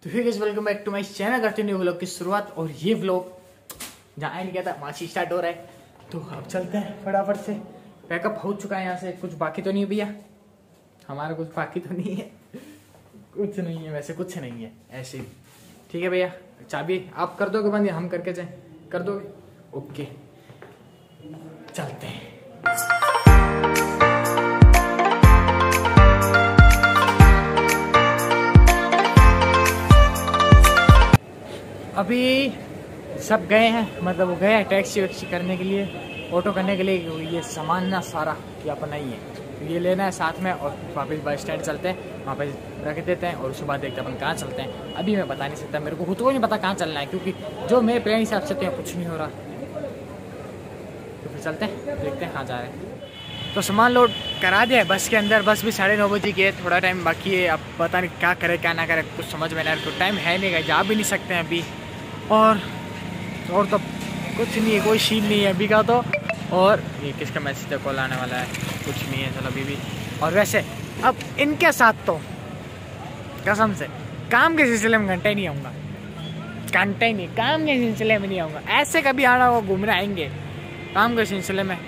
तो फिर welcome back to my channel. करते न्यू व्लॉग की शुरुआत। और ये व्लॉग जहाँ नहीं गया था वहाँ से स्टार्ट हो रहा है। तो अब चलते हैं फटाफट से। पैकअप हो चुका है, यहाँ से कुछ बाकी तो नहीं है भैया, हमारा कुछ बाकी तो नहीं है, कुछ नहीं है, वैसे कुछ नहीं है, ऐसे ही ठीक है भैया। चाबी आप कर दोगे बंद या हम करके जाएं? कर दोगे? ओके चलते हैं। अभी सब गए हैं, मतलब वो गए हैं टैक्सी वैक्सी करने के लिए, ऑटो करने के लिए। ये सामान ना सारा ये अपना ही है, तो ये लेना है साथ में और वापस बस स्टैंड चलते हैं, वहाँ पे रख देते हैं और उसके बाद देखते हैं अपन कहाँ चलते हैं। अभी मैं बता नहीं सकता, मेरे को खुद को नहीं पता कहाँ चलना है, क्योंकि जो मेरे प्लान हिसाब से तो कुछ नहीं हो रहा। तो फिर चलते हैं, देखते हैं कहाँ जा रहे हैं। तो सामान लोड करा दिया है बस के अंदर। बस भी 9:30 बजे की है, थोड़ा टाइम बाकी है। अब पता नहीं क्या करे क्या ना करे, कुछ समझ में नहीं आ रहा। तो टाइम है नहीं, जा भी नहीं सकते हैं अभी। और तो कुछ नहीं है, कोई सीन नहीं है अभी का। तो और ये किसका मैसेज कॉल आने वाला है, कुछ नहीं है, चलो अभी भी। और वैसे अब इनके साथ तो कसम से काम के सिलसिले में घंटे नहीं आऊँगा, घंटे ही नहीं, काम के सिलसिले में नहीं आऊँगा। ऐसे कभी आना वो घूमने आएंगे, काम के सिलसिले में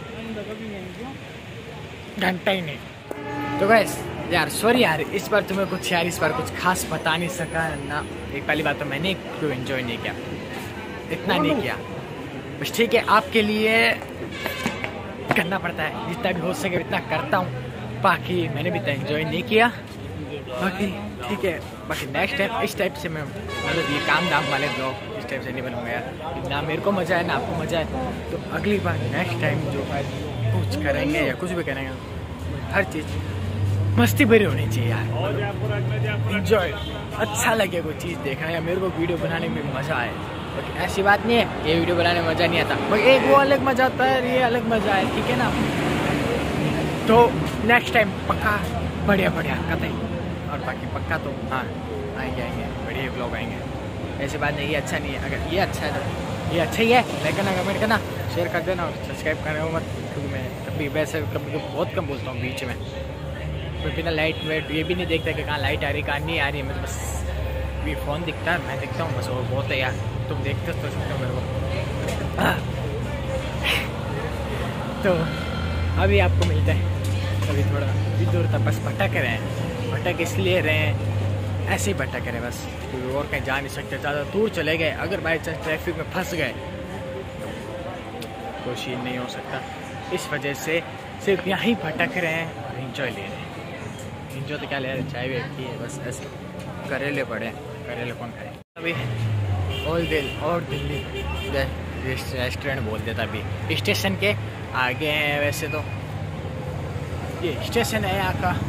घंटा ही नहीं। तो गैस यार सॉरी यार, इस बार तुम्हें कुछ यार, इस बार कुछ खास बता नहीं सका ना। एक पहली बात तो मैंने क्यों एंजॉय नहीं किया, इतना नहीं किया, बस ठीक है आपके लिए करना पड़ता है, जितना भी हो सके उतना करता हूँ। बाकी मैंने भी तो एंजॉय नहीं किया, बाकी ठीक है। बाकी नेक्स्ट टाइम इस टाइप से मैं मतलब ये काम दाम वाले ब्लॉग इस टाइप से नहीं बनूंगा यार, ना मेरे को मजा है ना आपको मजा है। तो अगली बार नेक्स्ट टाइम जो कुछ करेंगे या कुछ भी करेंगे, हर चीज़ मस्ती भरी होनी चाहिए यार, एंजॉय, अच्छा लगे कोई चीज़ देखना या मेरे को वीडियो बनाने में मज़ा आए। तो ऐसी बात नहीं है ये वीडियो बनाने में मज़ा नहीं आता, भाई एक वो अलग मज़ा आता है, ये अलग मज़ा है, ठीक है ना। तो नेक्स्ट टाइम पक्का बढ़िया बढ़िया कतई, और बाकी पक्का तो हाँ आएंगे बढ़िया ब्लॉग आएंगे। ऐसी बात नहीं ये अच्छा नहीं है, अगर ये अच्छा है तो ये अच्छा ही है, लाइक करना, कमेंट करना, शेयर कर देना और सब्सक्राइब करना मत, क्योंकि मैं कभी वैसे कभी बहुत कम बोलता हूँ बीच में। मैं बिना लाइट वेट ये भी नहीं देखता कि कहाँ लाइट आ रही कहाँ नहीं आ रही, मतलब बस ये फ़ोन दिखता है मैं दिखता हूँ बस, और बहुत है यार, तुम देखते तो सकते हो मेरे को। तो अभी आपको मिलता है, अभी थोड़ा दूर तक बस भटक रहे हैं, भटक इसलिए रहे हैं, ऐसे ही भटक रहे बस, क्योंकि और कहीं जा नहीं सकते, ज़्यादा दूर चले गए अगर बाई चांस ट्रैफिक में फंस गए तो सीन नहीं हो सकता। इस वजह से सिर्फ यहाँ भटक रहे हैं और इंजॉय ले रहे हैं। इंजॉय तो क्या ले रहे हैं, चाय भी पी है बस, ऐसे करेले पड़े हैं, करेले कौन खाए। अभी और दिल्ली रेस्टोरेंट बोल देता, अभी स्टेशन के आगे हैं। वैसे तो ये स्टेशन है यहाँ का,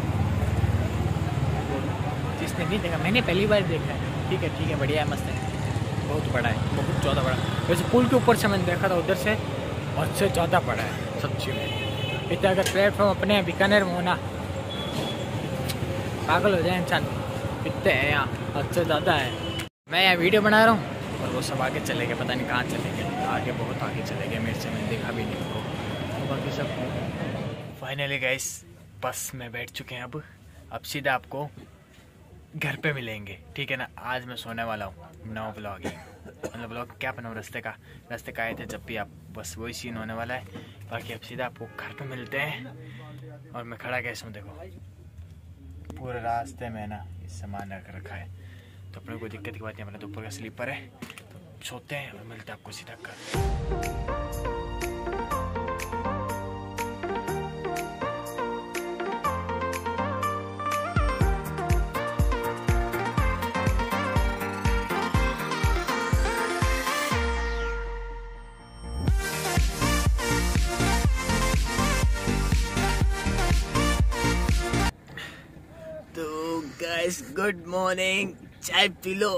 जिसने नहीं देखा मैंने पहली बार देखा है, ठीक है बढ़िया है, मस्त है, बहुत बड़ा है, बहुत ज़्यादा बड़ा। वैसे पुल के ऊपर से मैंने देखा था उधर से, और से ज़्यादा बड़ा है सच्ची में। इतना अगर प्लेटफॉर्म अपने बीकानेर में होना पागल हो जाए इंसान, इतने हैं यहाँ, हद से ज़्यादा है। मैं यहाँ वीडियो बना रहा हूँ और वो सब आगे चले गए, पता नहीं कहाँ चले गए, आगे बहुत आगे चले गए, मेरे से मैंने देखा भी नहीं उनको। तो बाकी सब फाइनली गाइस बस में बैठ चुके हैं। अब सीधा आपको घर पे मिलेंगे, ठीक है ना। आज मैं सोने वाला हूँ, नौ ब्लॉग है, मतलब ब्लॉग क्या बनाऊँ, रास्ते का आए थे जब भी आप, बस वही सीन होने वाला है। बाकी अब सीधा आपको घर पे मिलते हैं। और मैं खड़ा कैसे हूँ देखो, पूरे रास्ते में ना इस सामान रख रखा है, तो अपने कोई दिक्कत की बात नहीं, अपने तो ऊपर का स्लीपर है, तो सोते हैं और मिलते हैं आपको सीधा घर। गाइस गुड मॉर्निंग, चाय पी लो।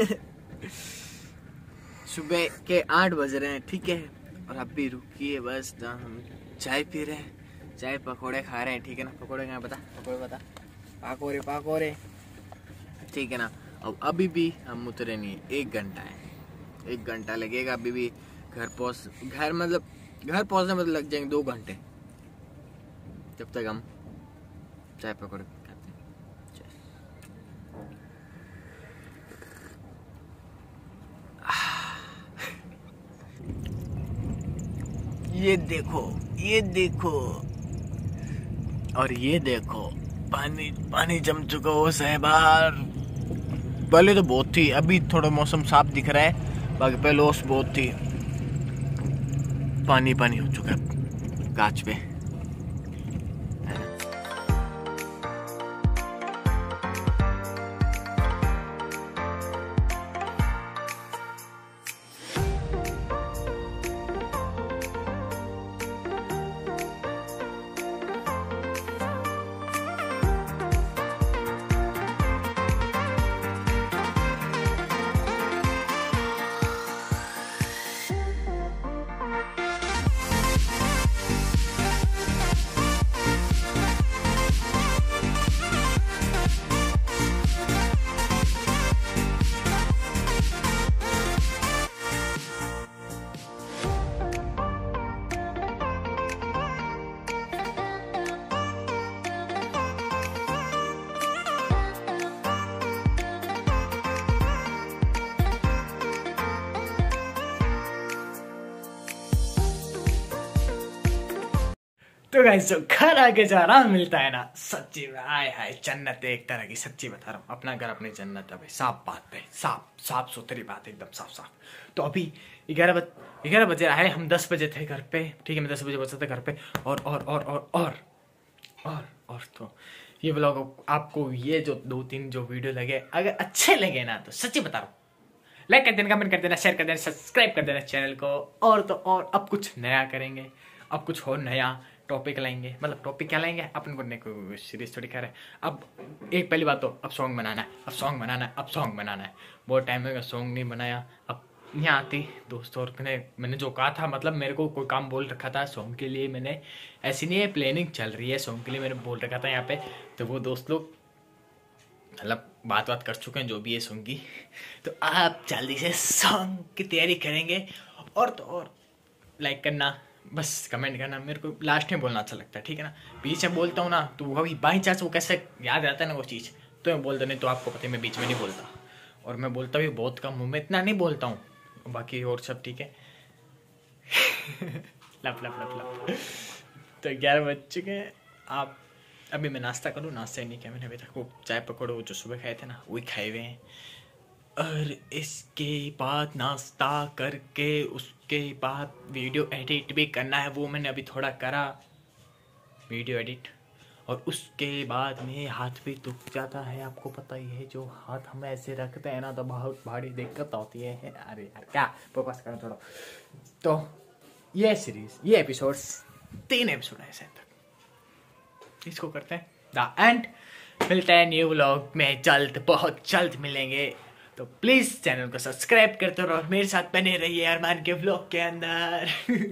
सुबह के 8 बज रहे हैं, ठीक है, और अब भी रुकिए बस, हम चाय पी रहे हैं, चाय पकोड़े खा रहे हैं, ठीक है ना। पकोड़े कहाँ पता, पाकोरे, ठीक है ना। अब अभी भी हम उतरे नहीं, 1 घंटा है, 1 घंटा लगेगा अभी भी घर पहुँचने में लग जाएंगे 2 घंटे, जब तक हम चाय पकोड़े खाते हैं। ये देखो, ये देखो, और ये देखो, पानी पानी जम चुका हो बाहर। पहले तो बहुत थी, अभी थोड़ा मौसम साफ दिख रहा है, बाकी पहले ओस बहुत थी। पानी पानी हो चुका है कांच पे। तो गाइस जो घर आके जो आराम मिलता है ना, सच्ची में आय हाय जन्नत है एक तरह की। सच्ची बता रहा हूँ, अपना घर अपनी जन्नत है भाई। साफ बात है, साफ सुथरी बात है, एकदम साफ। तो अभी 11 बजे आए हम, 10 बजे थे घर पे, ठीक है, मैं 10 बजे पहुंचा था घर पे। और तो ये ब्लॉग आपको, ये जो 2-3 जो वीडियो लगे, अगर अच्छे लगे ना तो सच्ची बता रहा हूँ, लाइक कर देना, कमेंट कर देना, शेयर कर देना, सब्सक्राइब कर देना चैनल को। और तो और अब कुछ नया करेंगे, अब कुछ और नया टॉपिक लाएंगे। मतलब टॉपिक क्या लाएंगे, अपन को सीरीज थोड़ी कर रहे हैं। अब एक पहली बात तो अब सॉन्ग बनाना है, बहुत टाइम हो गया सॉन्ग नहीं बनाया। अब यहाँ आती दोस्तों और मैंने जो कहा था, मतलब मेरे को कोई काम बोल रखा था सॉन्ग के लिए, मैंने ऐसी नहीं है, प्लानिंग चल रही है सॉन्ग के लिए, मैंने बोल रखा था यहाँ पे। तो वो दोस्त लोग मतलब बात कर चुके हैं जो भी है सॉन्ग की। तो आप जल्दी से सॉन्ग की तैयारी करेंगे। और तो और लाइक करना, बस कमेंट करना। मेरे को लास्ट में बोलना अच्छा लगता है, ठीक है ना। बीच में बोलता हूँ ना तो वो कभी बाई चांस वो कैसे याद रहता है ना वो चीज़, तो मैं बोल देने। तो आपको पता है मैं बीच में नहीं बोलता, और मैं बोलता भी बहुत कम हूँ, मैं इतना नहीं बोलता हूँ, बाकी और सब ठीक है। लप। तो 11 बज चुके हैं। आप अभी मैं नाश्ता करूँ, नाश्ता ही नहीं किया मैंने अभी तक। वो चाय पकौड़े जो सुबह खाए थे ना, वही खाए हुए हैं। और इसके बाद नाश्ता करके उसके बाद वीडियो एडिट भी करना है, वो मैंने अभी थोड़ा करा वीडियो एडिट। और उसके बाद में हाथ भी दुख जाता है, आपको पता ही है, जो हाथ हम ऐसे रखते हैं ना तो बहुत भारी दिक्कत होती है। अरे यार क्या फोकस करो थोड़ा। तो ये सीरीज, ये एपिसोड्स 3 एपिसोड है ऐसे तक, इसको करते हैं द एंड। मिलते हैं न्यू व्लॉग में जल्द, बहुत जल्द मिलेंगे। तो प्लीज चैनल को सब्सक्राइब करते रहो, मेरे साथ बने रहिए अरमान के व्लॉग के अंदर।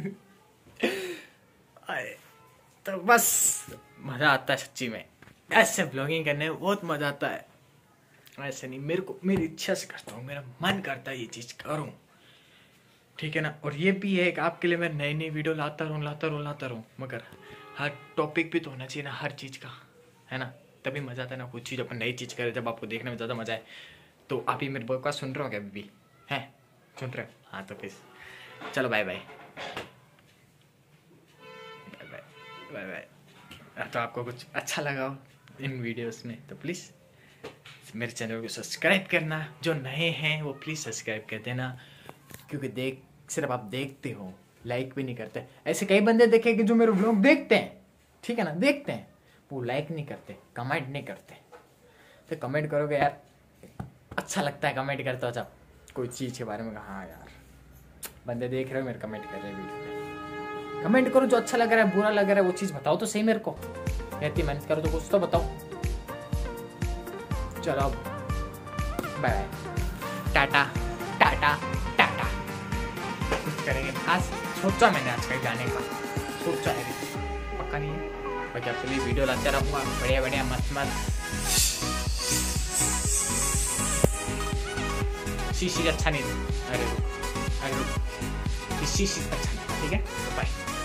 तो बस मजा आता है सच्ची में, ऐसे व्लॉगिंग करने में बहुत मजा आता है। ऐसे नहीं, मेरे को मेरी इच्छा से करता हूँ, मेरा मन करता है ये चीज करूँ, ठीक है ना। और ये भी है कि आपके लिए मैं नई वीडियो लाता रहूँ, मगर हर टॉपिक भी तो होना चाहिए ना, हर चीज का, है ना, तभी मजा आता है ना। कुछ चीज अपन नई चीज करे जब आपको देखने में ज्यादा मजा है। तो आप ही मेरे बकवास सुन रहे हो क्या अभी भी? हैं सुन रहे हो? हाँ तो प्लीज चलो बाय बाय। तो आपको कुछ अच्छा लगा हो इन वीडियोस में तो प्लीज़ मेरे चैनल को सब्सक्राइब करना। जो नए हैं वो प्लीज़ सब्सक्राइब कर देना, क्योंकि सिर्फ आप देखते हो, लाइक भी नहीं करते। ऐसे कई बंदे देखे कि जो मेरे व्लॉग देखते हैं, ठीक है ना, देखते हैं, वो लाइक नहीं करते, कमेंट नहीं करते। तो कमेंट करोगे यार, अच्छा लगता है कमेंट करते हो जब कोई चीज़ के बारे में। हाँ यार बंदे देख रहे हो मेरे, कमेंट कर रहे हैं वीडियो पे, कमेंट करो। जो अच्छा लग रहा है, बुरा लग रहा है, वो चीज़ बताओ तो सही मेरे को। इतनी मेहनत करो तो कुछ तो बताओ। चलो bye bye, tata tata tata. कुछ करेंगे आज, सोचा मैंने आज कहीं जाने का, सोचा है, पक्का नहीं है। बाकी आपके लिए वीडियो लाते रहूँगा, बढ़िया बढ़िया मस्त मस्त। शीशी अच्छा नहीं, अरे शीशी अच्छा नहीं, ठीक है। तो बाय।